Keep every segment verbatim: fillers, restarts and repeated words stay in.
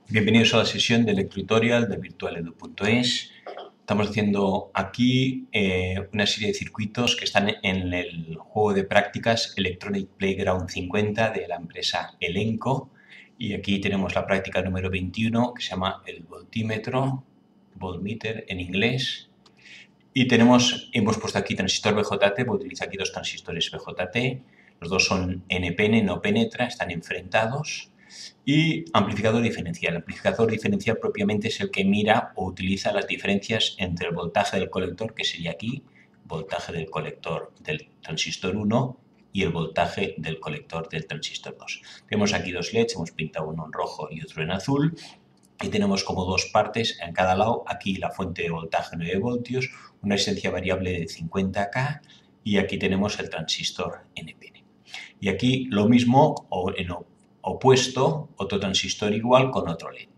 Bienvenidos a la sesión de Lectutorial de virtualedu punto es. Estamos haciendo aquí eh, una serie de circuitos que están en el juego de prácticas Electronic Playground cincuenta de la empresa Elenco. Y aquí tenemos la práctica número veintiuno, que se llama el voltímetro, voltmeter en inglés. Y tenemos, hemos puesto aquí transistor V J T, pues utiliza aquí dos transistores V J T. Los dos son N P N, no penetra, están enfrentados. Y amplificador diferencial. El amplificador diferencial propiamente es el que mira o utiliza las diferencias entre el voltaje del colector, que sería aquí, voltaje del colector del transistor uno y el voltaje del colector del transistor dos. Tenemos aquí dos L E Ds, hemos pintado uno en rojo y otro en azul. Y tenemos como dos partes en cada lado, aquí la fuente de voltaje nueve voltios, una resistencia variable de cincuenta K y aquí tenemos el transistor N P N. Y aquí lo mismo, o en opuesto, otro transistor igual con otro L E D.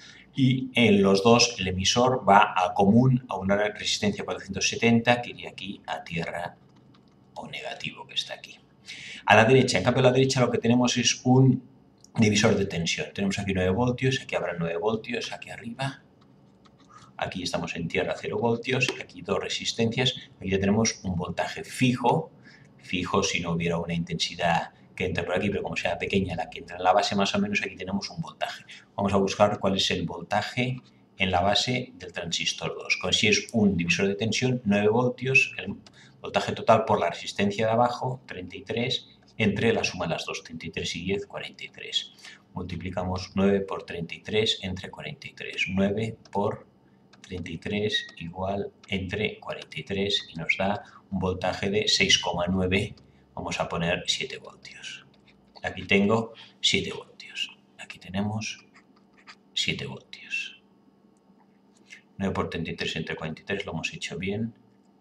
Y en los dos el emisor va a común a una resistencia cuatrocientos setenta que iría aquí a tierra o negativo que está aquí. A la derecha, en cambio a la derecha lo que tenemos es un divisor de tensión. Tenemos aquí nueve voltios, aquí habrá nueve voltios, aquí arriba. Aquí estamos en tierra cero voltios, aquí dos resistencias. Aquí ya tenemos un voltaje fijo, fijo si no hubiera una intensidad que entra por aquí, pero como sea pequeña la que entra en la base, más o menos aquí tenemos un voltaje. Vamos a buscar cuál es el voltaje en la base del transistor dos. Como si es un divisor de tensión, nueve voltios, el voltaje total por la resistencia de abajo, treinta y tres, entre la suma de las dos, treinta y tres y diez, cuarenta y tres. Multiplicamos nueve por treinta y tres entre cuarenta y tres. nueve por treinta y tres igual entre cuarenta y tres y nos da un voltaje de seis coma nueve. Vamos a poner siete voltios. Aquí tengo siete voltios. Aquí tenemos siete voltios. nueve por treinta y tres entre cuarenta y tres lo hemos hecho bien.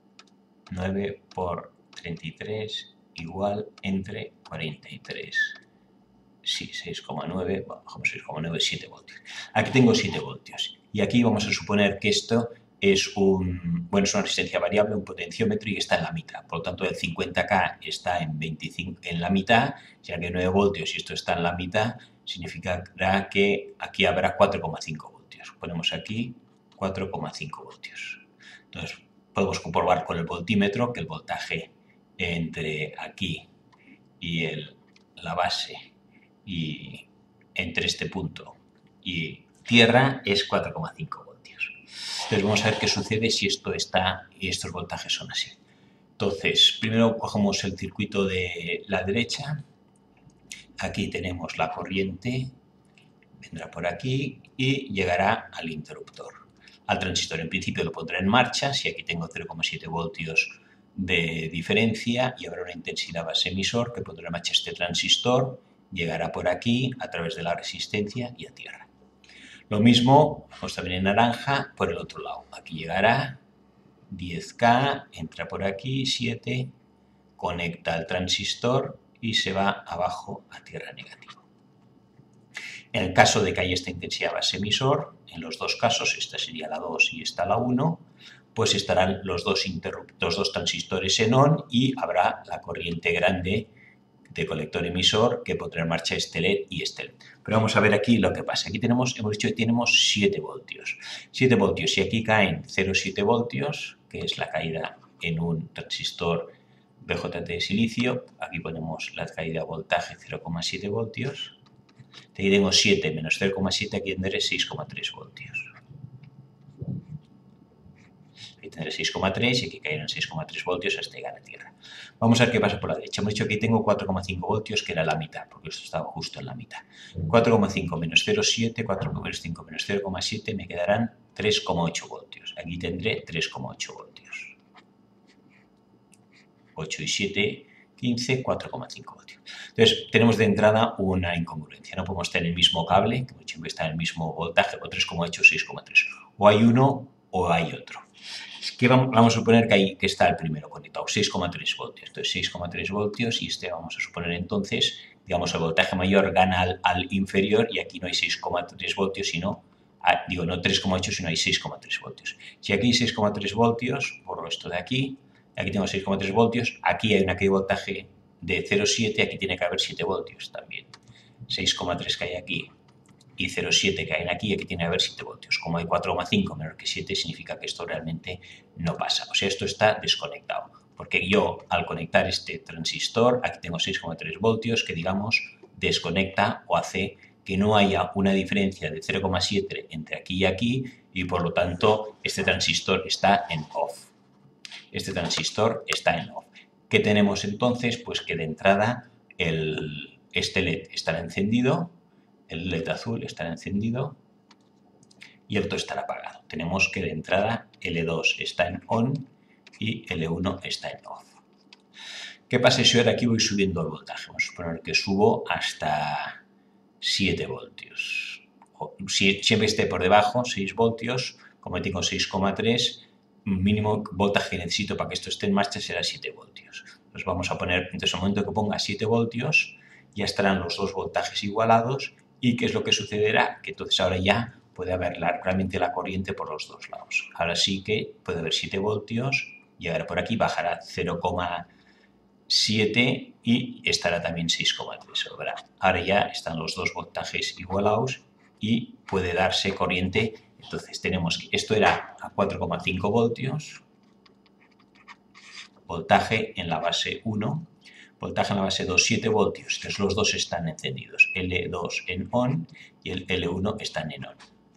nueve por treinta y tres igual entre cuarenta y tres. Sí, seis coma nueve, bajamos seis coma nueve, siete voltios. Aquí tengo siete voltios. Y aquí vamos a suponer que esto es, un, bueno, es una resistencia variable, un potenciómetro y está en la mitad. Por lo tanto, el cincuenta K está en, veinticinco, en la mitad, ya que nueve voltios y esto está en la mitad, significará que aquí habrá cuatro coma cinco voltios. Ponemos aquí cuatro coma cinco voltios. Entonces, podemos comprobar con el voltímetro que el voltaje entre aquí y el, la base y entre este punto y tierra es cuatro coma cinco voltios. Entonces vamos a ver qué sucede si esto está y estos voltajes son así. Entonces, primero cogemos el circuito de la derecha. Aquí tenemos la corriente, vendrá por aquí y llegará al interruptor. Al transistor en principio lo pondré en marcha, si aquí tengo cero coma siete voltios de diferencia y habrá una intensidad base emisor que pondrá en marcha este transistor, llegará por aquí a través de la resistencia y a tierra. Lo mismo, pues también en naranja, por el otro lado. Aquí llegará diez K, entra por aquí, siete, conecta al transistor y se va abajo a tierra negativo. En el caso de que haya esta intensidad base emisor, en los dos casos, esta sería la dos y esta la uno, pues estarán los dos, los dos transistores en on y habrá la corriente grande de colector emisor que pondrá en marcha este L E D y este L E D. Pero vamos a ver aquí lo que pasa. Aquí tenemos, hemos dicho que tenemos siete voltios. siete voltios y aquí caen cero coma siete voltios, que es la caída en un transistor V J T de silicio. Aquí ponemos la caída de voltaje cero coma siete voltios. Aquí tengo siete menos cero coma siete, aquí tendré seis coma tres voltios. Aquí tendré seis coma tres y aquí caerán seis coma tres voltios hasta llegar a tierra. Vamos a ver qué pasa por la derecha. Hemos dicho que aquí tengo cuatro coma cinco voltios, que era la mitad, porque esto estaba justo en la mitad. cuatro coma cinco menos cero coma siete, cuatro coma cinco menos cero coma siete, me quedarán tres coma ocho voltios. Aquí tendré tres coma ocho voltios. ocho y siete, quince, cuatro coma cinco voltios. Entonces, tenemos de entrada una incongruencia. No podemos tener el mismo cable, que siempre está en el mismo voltaje, o tres coma ocho, seis coma tres. O hay uno o hay otro. Que vamos, vamos a suponer que, hay, que está el primero conectado, seis coma tres voltios. Entonces, seis coma tres voltios y este vamos a suponer entonces, digamos, el voltaje mayor gana al, al inferior y aquí no hay seis coma tres voltios, sino, ah, digo, no tres coma ocho, sino hay seis coma tres voltios. Si aquí hay seis coma tres voltios, borro esto de aquí, aquí tengo seis coma tres voltios, aquí hay una caída de voltaje de cero coma siete, aquí tiene que haber siete voltios también. seis coma tres que hay aquí y cero coma siete que hay aquí, aquí tiene que haber siete voltios. Como hay cuatro coma cinco menor que siete, significa que esto realmente no pasa. O sea, esto está desconectado. Porque yo, al conectar este transistor, aquí tengo seis coma tres voltios, que digamos, desconecta o hace que no haya una diferencia de cero coma siete entre aquí y aquí, y por lo tanto, este transistor está en off. Este transistor está en off. ¿Qué tenemos entonces? Pues que de entrada el, este L E D estará encendido, el L E D azul estará encendido y el otro estará apagado. Tenemos que de entrada L dos está en on y L uno está en off. ¿Qué pasa si ahora aquí voy subiendo el voltaje? Vamos a suponer que subo hasta siete voltios. Si siempre esté por debajo, seis voltios, como tengo seis coma tres, mínimo voltaje que necesito para que esto esté en marcha será siete voltios. Entonces vamos a poner, entonces al momento que ponga siete voltios, ya estarán los dos voltajes igualados. ¿Y qué es lo que sucederá? Que entonces ahora ya puede haber la, realmente la corriente por los dos lados. Ahora sí que puede haber siete voltios, llegará por aquí, bajará cero coma siete y estará también seis coma tres. Ahora ya están los dos voltajes igualados y puede darse corriente. Entonces tenemos que esto era a cuatro coma cinco voltios, voltaje en la base uno, voltaje en la base dos, siete voltios. Entonces los dos están encendidos, L dos en on y el L uno están en on.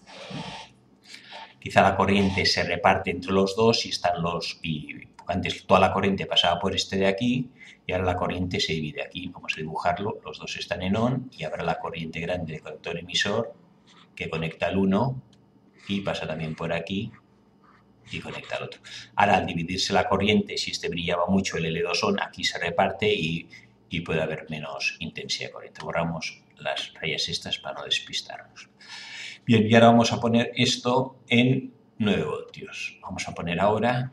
Quizá la corriente se reparte entre los dos y están los... Y antes toda la corriente pasaba por este de aquí y ahora la corriente se divide aquí. Vamos a dibujarlo, los dos están en on y habrá la corriente grande del conector emisor que conecta al uno y pasa también por aquí y conecta al otro. Ahora, al dividirse la corriente, si este brillaba mucho el L dos on, aquí se reparte y, y puede haber menos intensidad de corriente. Borramos las rayas estas para no despistarnos. Bien, y ahora vamos a poner esto en nueve voltios. Vamos a poner ahora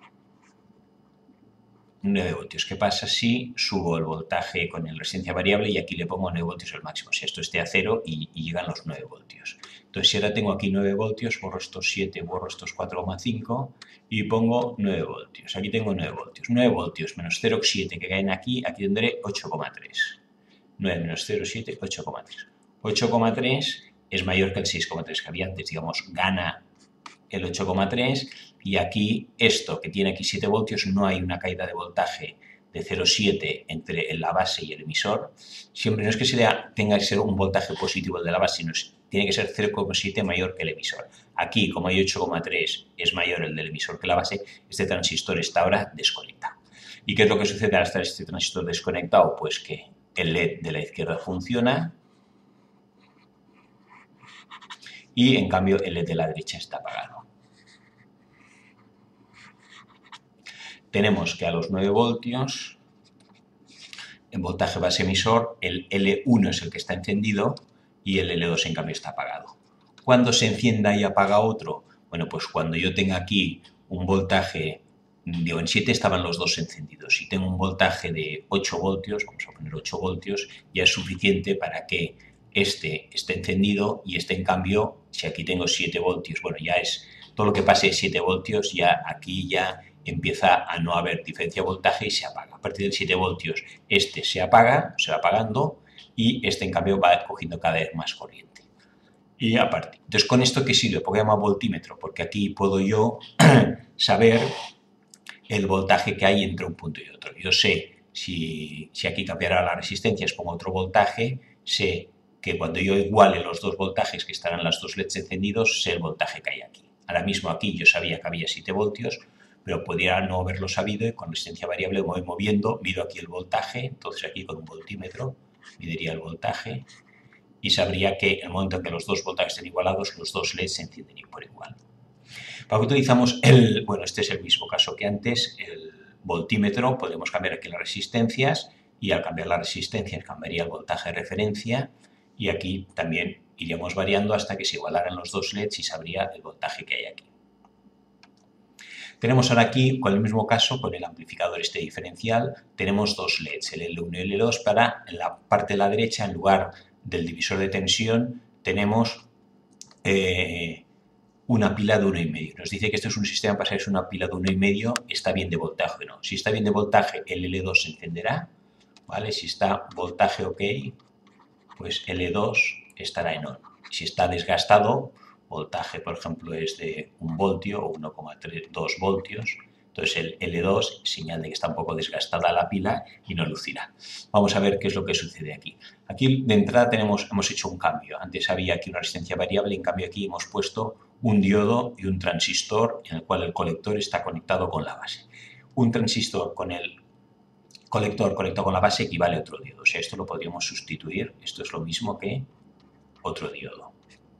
nueve voltios. ¿Qué pasa si subo el voltaje con la resistencia variable y aquí le pongo nueve voltios al máximo? Si esto esté a cero y, y llegan los nueve voltios. Entonces, si ahora tengo aquí nueve voltios, borro estos siete, borro estos cuatro coma cinco y pongo nueve voltios. Aquí tengo nueve voltios. nueve voltios menos cero coma siete que caen aquí, aquí tendré ocho coma tres. nueve menos cero coma siete, ocho coma tres. ocho coma tres es mayor que el seis coma tres que había antes. Digamos, gana el ocho coma tres y aquí esto que tiene aquí siete voltios no hay una caída de voltaje de cero coma siete entre la base y el emisor. Siempre no es que sea, tenga que ser un voltaje positivo el de la base, sino que tiene que ser cero coma siete mayor que el emisor. Aquí, como hay ocho coma tres es mayor el del emisor que la base, este transistor está ahora desconectado. ¿Y qué es lo que sucede al estar este transistor desconectado? Pues que el L E D de la izquierda funciona y en cambio el L E D de la derecha está apagado. Tenemos que a los nueve voltios, en voltaje base emisor, el L uno es el que está encendido y el L dos en cambio está apagado. ¿Cuándo se encienda y apaga otro? Bueno, pues cuando yo tenga aquí un voltaje, digo, en siete estaban los dos encendidos. Si tengo un voltaje de ocho voltios, vamos a poner ocho voltios, ya es suficiente para que este esté encendido y este en cambio, si aquí tengo siete voltios, bueno, ya es todo lo que pase de siete voltios, ya aquí ya empieza a no haber diferencia de voltaje y se apaga. A partir de siete voltios este se apaga, se va apagando y este en cambio va cogiendo cada vez más corriente. Y aparte, entonces con esto ¿qué sirve? Porque llama voltímetro, porque aquí puedo yo saber el voltaje que hay entre un punto y otro. Yo sé si, si aquí cambiará la resistencia, es pongo otro voltaje, sé que cuando yo iguale los dos voltajes que estarán las dos L E Ds encendidos, sé el voltaje que hay aquí. Ahora mismo aquí yo sabía que había siete voltios, pero podría no haberlo sabido y con resistencia variable me voy moviendo, mido aquí el voltaje, entonces aquí con un voltímetro mediría el voltaje y sabría que en el momento en que los dos voltajes estén igualados, los dos L E Ds se encienden por igual. ¿Para qué utilizamos el...? Bueno, este es el mismo caso que antes, el voltímetro, podemos cambiar aquí las resistencias y al cambiar las resistencias cambiaría el voltaje de referencia y aquí también iríamos variando hasta que se igualaran los dos L E Ds y sabría el voltaje que hay aquí. Tenemos ahora aquí, con el mismo caso, con el amplificador este diferencial, tenemos dos L E Ds, el L uno y el L dos, para en la parte de la derecha, en lugar del divisor de tensión, tenemos eh, una pila de uno coma cinco. Nos dice que esto es un sistema para saber si una pila de uno coma cinco está bien de voltaje o no. Si está bien de voltaje, el L dos se encenderá, ¿vale? Si está voltaje ok, pues L dos estará en on. Si está desgastado, voltaje, por ejemplo, es de un voltio o uno coma dos voltios. Entonces el L dos, señal de que está un poco desgastada la pila y no lucirá. Vamos a ver qué es lo que sucede aquí. Aquí de entrada tenemos, hemos hecho un cambio. Antes había aquí una resistencia variable, en cambio aquí hemos puesto un diodo y un transistor en el cual el colector está conectado con la base. Un transistor con el colector conectado con la base equivale a otro diodo. O sea, esto lo podríamos sustituir. Esto es lo mismo que otro diodo.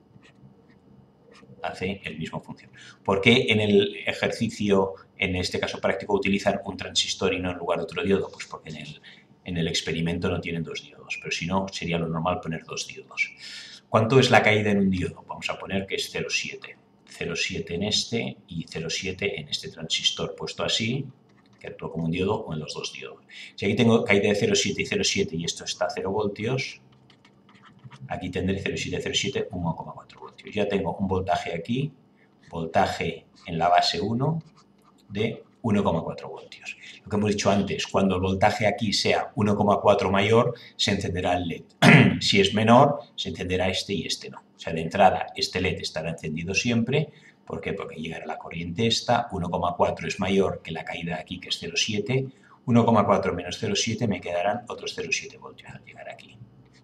Hace el mismo función. ¿Por qué en el ejercicio, en este caso práctico, utilizan un transistor y no en lugar de otro diodo? Pues porque en el, en el experimento no tienen dos diodos, pero si no, sería lo normal poner dos diodos. ¿Cuánto es la caída en un diodo? Vamos a poner que es cero coma siete. cero coma siete en este y cero coma siete en este transistor puesto así, que actúa como un diodo, o en los dos diodos. Si aquí tengo caída de cero coma siete y cero coma siete y esto está a cero voltios, aquí tendré cero coma siete, cero coma siete, uno coma cuatro voltios. Ya tengo un voltaje aquí, voltaje en la base uno de uno coma cuatro voltios. Lo que hemos dicho antes, cuando el voltaje aquí sea uno coma cuatro mayor, se encenderá el L E D. Si es menor, se encenderá este y este no. O sea, de entrada, este L E D estará encendido siempre. ¿Por qué? Porque llegará la corriente esta, uno coma cuatro es mayor que la caída aquí, que es cero coma siete. uno coma cuatro menos cero coma siete me quedarán otros cero coma siete voltios al llegar aquí.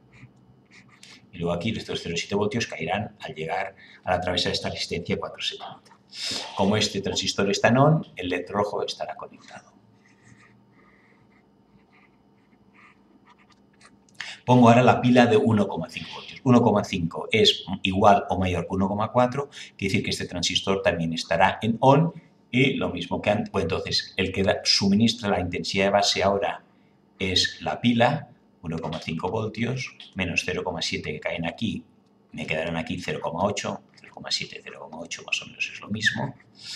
Y luego aquí estos cero coma siete voltios caerán al llegar a la travesa de esta resistencia cuatrocientos setenta. Como este transistor está en on, el L E D rojo estará conectado. Pongo ahora la pila de uno coma cinco voltios. uno coma cinco es igual o mayor que uno coma cuatro, quiere decir que este transistor también estará en on y lo mismo que antes. Pues entonces, el que da, suministra la intensidad de base ahora es la pila, uno coma cinco voltios, menos cero coma siete que caen aquí, me quedarán aquí cero coma ocho, cero coma siete, cero coma ocho más o menos es lo mismo,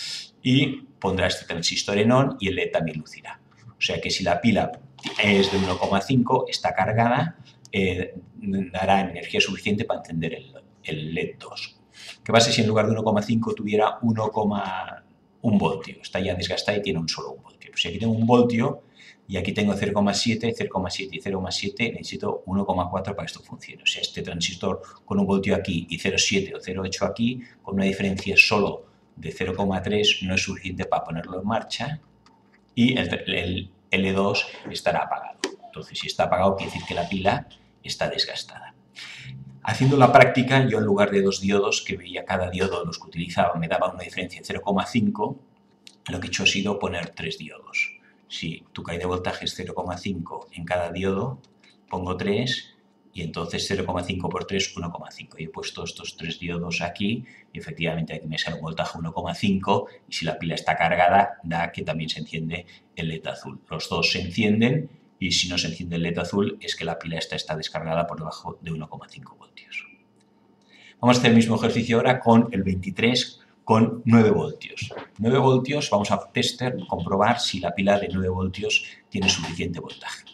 y pondrá este transistor en on y el L E D también lucirá. O sea que si la pila es de uno coma cinco, está cargada, eh, dará energía suficiente para encender el, el L E D dos. ¿Qué pasa si en lugar de uno coma cinco tuviera uno coma uno voltio? Está ya desgastada y tiene un solo un voltio. Pues si aquí tengo un voltio y aquí tengo cero coma siete, cero coma siete y cero coma siete, necesito uno coma cuatro para que esto funcione. O sea, este transistor con un voltio aquí y cero coma siete o cero coma ocho aquí, con una diferencia solo de cero coma tres, no es suficiente para ponerlo en marcha y el, el L E D dos estará apagado. Entonces, si está apagado, quiere decir que la pila está desgastada. Haciendo la práctica, yo en lugar de dos diodos, que veía cada diodo de los que utilizaba, me daba una diferencia de cero coma cinco, lo que he hecho ha sido poner tres diodos. Si tu caída de voltaje es cero coma cinco en cada diodo, pongo tres y entonces cero coma cinco por tres, uno coma cinco. Y he puesto estos tres diodos aquí y efectivamente aquí me sale un voltaje uno coma cinco y si la pila está cargada, da que también se enciende el L E D azul. Los dos se encienden y si no se enciende el L E D azul es que la pila esta está descargada por debajo de uno coma cinco voltios. Vamos a hacer el mismo ejercicio ahora con el veintitrés con nueve voltios. nueve voltios, vamos a tester, comprobar si la pila de nueve voltios tiene suficiente voltaje.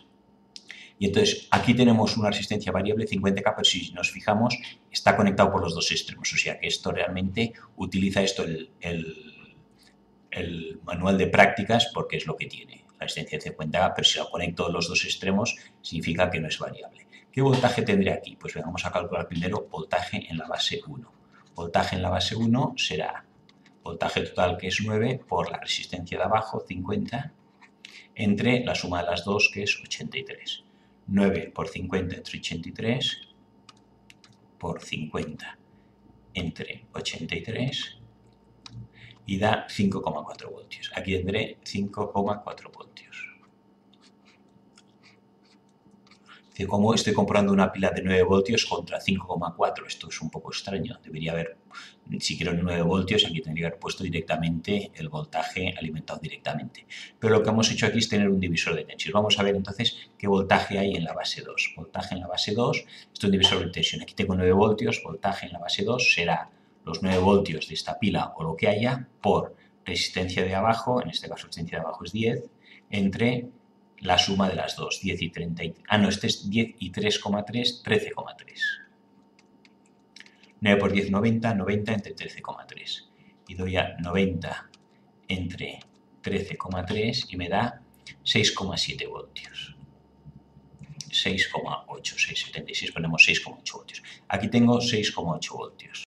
Y entonces aquí tenemos una resistencia variable cincuenta K, pero si nos fijamos está conectado por los dos extremos, o sea que esto realmente utiliza esto el, el, el manual de prácticas porque es lo que tiene, la resistencia de cincuenta K, pero si lo conecto en los dos extremos significa que no es variable. ¿Qué voltaje tendré aquí? Pues vamos a calcular primero voltaje en la base uno. Voltaje en la base uno será voltaje total, que es nueve, por la resistencia de abajo, cincuenta, entre la suma de las dos, que es ochenta y tres. nueve por cincuenta entre ochenta y tres, por cincuenta entre ochenta y tres, y da cinco coma cuatro voltios. Aquí tendré cinco coma cuatro voltios. Como estoy comprando una pila de nueve voltios contra cinco coma cuatro, esto es un poco extraño. Debería haber, si quiero nueve voltios, aquí tendría que haber puesto directamente el voltaje alimentado directamente. Pero lo que hemos hecho aquí es tener un divisor de tensión. Vamos a ver entonces qué voltaje hay en la base dos. Voltaje en la base dos, esto es un divisor de tensión. Aquí tengo nueve voltios, voltaje en la base dos será los nueve voltios de esta pila o lo que haya por resistencia de abajo, en este caso resistencia de abajo es diez, entre la suma de las dos, diez y treinta. Ah, no, este es diez y tres coma tres, trece coma tres. nueve por diez, noventa, noventa entre trece coma tres. Y doy a noventa entre trece coma tres y me da seis coma siete voltios. seis coma ocho. ocho, seis coma setenta y seis, ponemos seis coma ocho voltios. Aquí tengo seis coma ocho voltios.